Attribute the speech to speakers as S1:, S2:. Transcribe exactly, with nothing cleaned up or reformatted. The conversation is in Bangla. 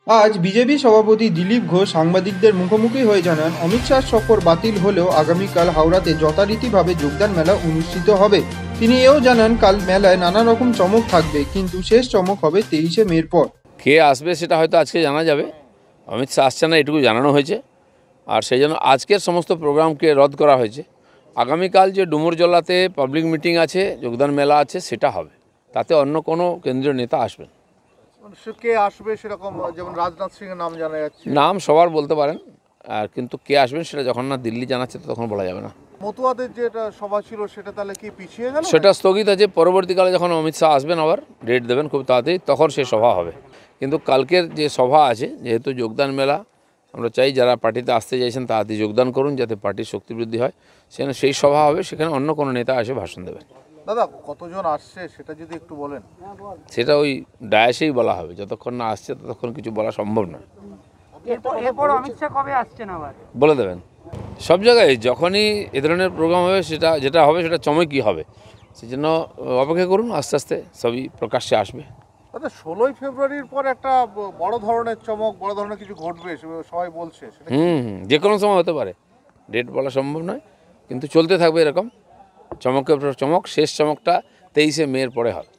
S1: আজ বিজেপি সভাপতি দিলীপ ঘোষ সাংবাদিকদের মুখোমুখি হয়ে জানান, অমিত শাহ সফর বাতিল হলেও আগামীকাল হাওড়াতে যথারীতিভাবে যোগদান মেলা অনুষ্ঠিত হবে। তিনি এও জানান, কাল মেলায় নানা রকম চমক থাকবে, কিন্তু শেষ চমক হবে তেইশে মের পর।
S2: কে আসবে সেটা হয়তো আজকে জানা যাবে। অমিত শাহ আসছে না এটুকু জানানো হয়েছে, আর সেই জন্য আজকের সমস্ত প্রোগ্রামকে রদ করা হয়েছে। আগামীকাল যে ডুমুরজলাতে পাবলিক মিটিং আছে, যোগদান মেলা আছে, সেটা হবে। তাতে অন্য কোনো কেন্দ্রীয় নেতা আসবেন।
S3: কে আসবে সেরকম, যেমন রাজনাথ সিং এর নাম জানা যাচ্ছে।
S2: নাম সবার বলতে পারেন, আর কিন্তু কে আসবেন সেটা যখন না দিল্লি জানাচ্ছে তখন বলা যাবে না।
S3: মতুয়াদের যেটা সভা ছিল সেটা তাহলে কি পিছিয়ে গেল?
S2: সেটা স্থগিত আছে। পরবর্তীকালে যখন অমিত শাহ আসবেন, আবার ডেট দেবেন খুব তাড়াতাড়ি, তখন সে সভা হবে। কিন্তু কালকের যে সভা আছে, যেহেতু যোগদান মেলা, আমরা চাই যারা পার্টিতে আসতে চাইছেন তাড়াতাড়ি যোগদান করুন, যাতে পার্টির শক্তি বৃদ্ধি হয়। সেখানে সেই সভা হবে, সেখানে অন্য কোনো নেতা এসে ভাষণ দেবেন।
S3: দাদা, কতজন আসছে সেটা যদি একটু বলেন।
S2: সেটা ওই ডায়াসেই বলা হবে, যতক্ষণ না আসছে ততক্ষণ কিছু বলা সম্ভব নয়।
S4: এরপর অমিত শাহ কবে আসছেন আবার
S2: বলে দেবেন। সব জায়গায় যখনই এ ধরনের প্রোগ্রাম হবে, সেটা যেটা হবে সেটা চমকই হবে। সেই জন্য অপেক্ষা করুন, আস্তে আস্তে সবই প্রকাশ্যে আসবে।
S3: দাদা, ষোলোই ফেব্রুয়ারির পর একটা বড় ধরনের চমক, বড় ধরনের কিছু ঘটবে সবাই বলছে।
S2: হুম হুম যে কোনো সময় হতে পারে, ডেট বলা সম্ভব নয়, কিন্তু চলতে থাকবে এরকম চমকের পর চমক। শেষ চমকটা তেইশে মের পরে হবে।